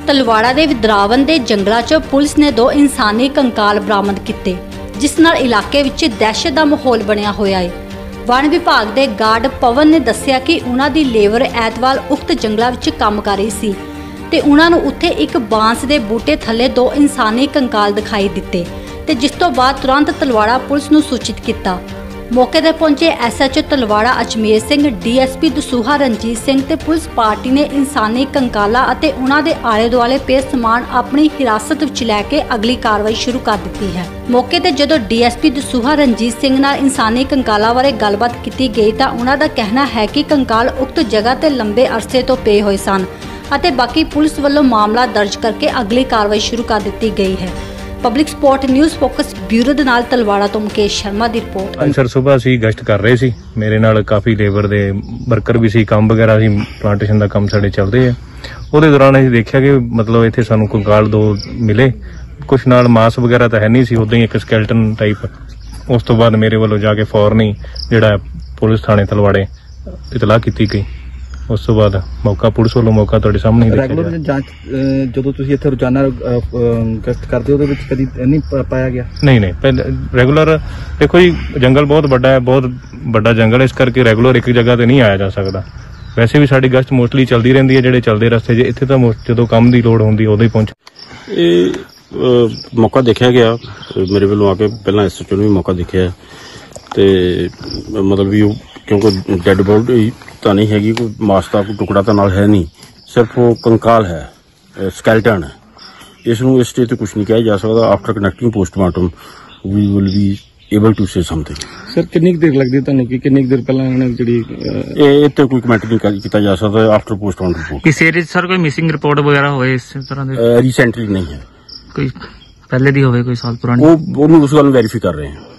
तलवाड़ा के विद्रावन के जंगलों च पुलिस ने 2 इंसानी कंकाल बरामद किए, जिस नाल इलाके विच दहशत का माहौल बनया होया है। वन विभाग के गार्ड पवन ने दस्सिया कि उन्हां दी लेबर ऐतवार उक्त जंगलों विच काम कर रही सी ते उन्हां नूं उत्थे एक बांस के बूटे थले 2 इंसानी कंकाल दिखाई दिते ते जिस तो बाद तुरंत तलवाड़ा पुलिस नूं सूचित किया। मौके पर पहुंचे SHO तलवाड़ा अजमेर सिंह, DSP दसूहा रणजीत सिंह ते पुलिस पार्टी ने इंसानी कंकाला अते उन्हां दे आले दुआले पे समान अपनी हिरासत विच लैके अगली कार्रवाई शुरू कर दी है। मौके ते जदों DSP दसूहा रणजीत सिंह नाल इंसानी कंकाला बारे गलबात की गई तां उन्हां दा कहना है कि कंकाल उक्त जगह ते लंबे अरसे तो पे होए सन अते बाकी पुलिस वालों मामला दर्ज करके अगली कार्रवाई शुरू कर दी गई है। Public spot news focus bureau दे नाल तलवाड़ा तो मुकेश शर्मा दी रिपोर्ट। सर सुबह असीं गश्त कर रहे सी, मेरे नाल काफ़ी लेबर दे वर्कर भी सी, काम वगैरह असीं प्लांटेशन दा काम साडे चलदे है। उहदे दौरान असीं देखिया कि मतलब इत्थे सानूं कंकाल 2 मिले, कुछ नाल मांस वगैरह तां है नहीं सी, उदां ही एक स्केलेटन टाइप। उस तो बाद मेरे वालों जाके फौरन ही जिहड़ा पुलिस थाणे तलवाड़े इतलाह कीती गई। उस तो बाद मौका पुलिस वालों मौका तुहाडे सामने ही रेगुलर जांच जो तुसीं इत्थे रोजाना गश्त करदे हो, ਉਹਦੇ कदी नहीं पाया गया? नहीं पहले रेगुलर देखो जी, जंगल बहुत बड़ा है, बहुत बड़ा जंगल है, इस करके रेगुलर एक जगह ते नहीं आया जा सकता। वैसे भी साडी गश्त मोस्टली चलती रहती है, ਜਿਹੜੇ चलते रस्ते च इत्थे तां ਜਦੋਂ ਕੰਮ ਦੀ ਲੋੜ ਹੁੰਦੀ ਉਦੋਂ ਹੀ ਪਹੁੰਚ। ਇਹ मौका देखा गया मेरे वालों आके, पहला SHO ने भी मौका देखा ते मतलब भी क्योंकि डेड बॉडी तो नहीं हैगी, कोई मांस का कोई टुकड़ा तो नाल है नहीं, सिर्फ वो कंकाल है, स्केलेटन है। इसनूं इस स्टेज ते कुछ नहीं कहा जा सकता। After connecting postmortem we will be able to say something. Sir कितनी देर लगती तुहानूं कि कितनी देर पहला इन्होंने जिहड़ी ये ते कोई कमेंट नहीं किया जा सकता आफ्टर पोस्टमार्टम रिपोर्ट। इस एरिया सर कोई मिसिंग रिपोर्ट वगैरह होए इस तरह दे? रिसेंटली नहीं है, कोई पहले दी होवे, कोई साल पुरानी? वो उस गल वेरीफाई कर रहे हैं।